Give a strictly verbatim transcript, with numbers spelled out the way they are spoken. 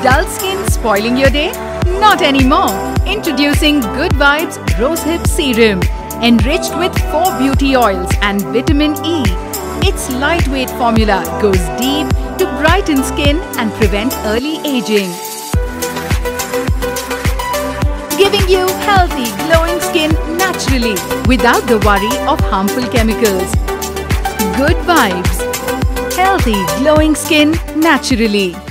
Dull skin spoiling your day? Not anymore. Introducing Good Vibes Rosehip Serum. Enriched with four beauty oils and vitamin E. Its lightweight formula goes deep to brighten skin and prevent early aging. Giving you healthy, glowing skin naturally without the worry of harmful chemicals. Good Vibes. Healthy, glowing skin naturally.